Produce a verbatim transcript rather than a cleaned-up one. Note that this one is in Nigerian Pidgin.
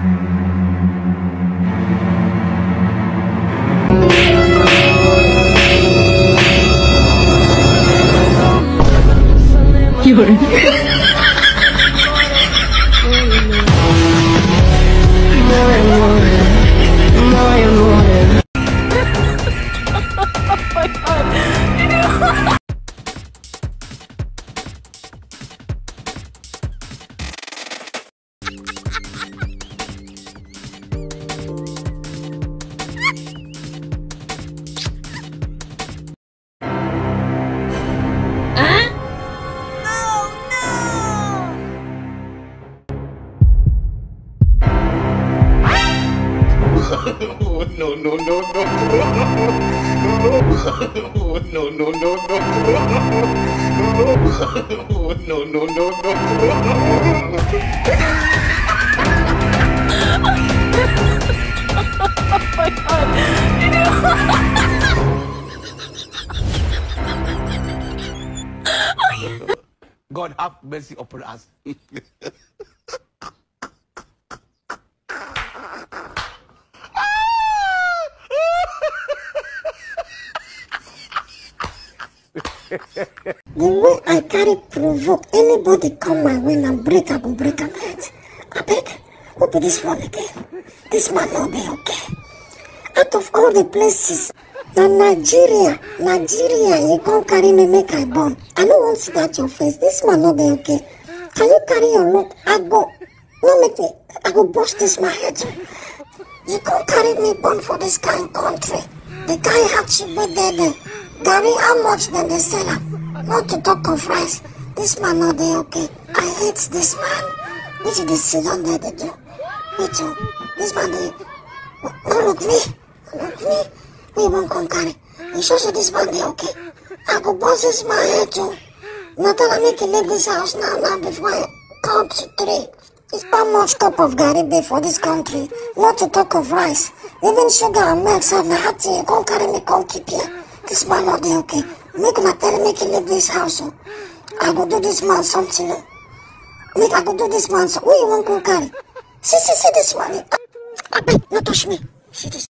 有人。 No, no, no, no. No, no, no, no. No, no, no, no. God have mercy upon us. The way I carry provoke anybody come my way and break, I go break am head. I beg, who be this one again? This man no be okay. Out of all the places, na Nigeria, Nigeria, you come carry me make I born. I no want to see that your face. This man no be okay. Can you carry your load? I go. No make me. I go bust this my head. You come carry me born for this kind of country. The guy had to be there there. Gary, how much then they sell am? Not to talk of rice. This man not there, okay. I hate this man. Which is the sit there they do. Me too. This man they no look me. Look me. We won't come carry. You sure say this man they okay? I go boss this man head too. Not that I make you leave this house now now before I count to three. It's not much cup of Gary before this country. Not to talk of rice. Even sugar and milk have the hat you come carry me come keep here. This man not there, okay. Make my tell make you leave this house. So. I go do this man something. Make I go do this man so. Who you want to carry? See, see, see this man. I beg, not touch me. See this.